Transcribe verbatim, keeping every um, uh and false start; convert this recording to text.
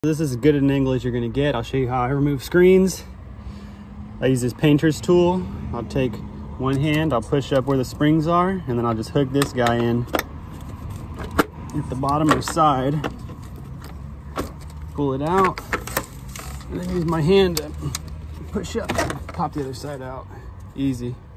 This is as good an angle as you're gonna get. I'll show you how I remove screens. I use this painter's tool. I'll take one hand, I'll push up where the springs are, and then I'll just hook this guy in at the bottom or side. Pull it out, and then use my hand to push up, pop the other side out. Easy.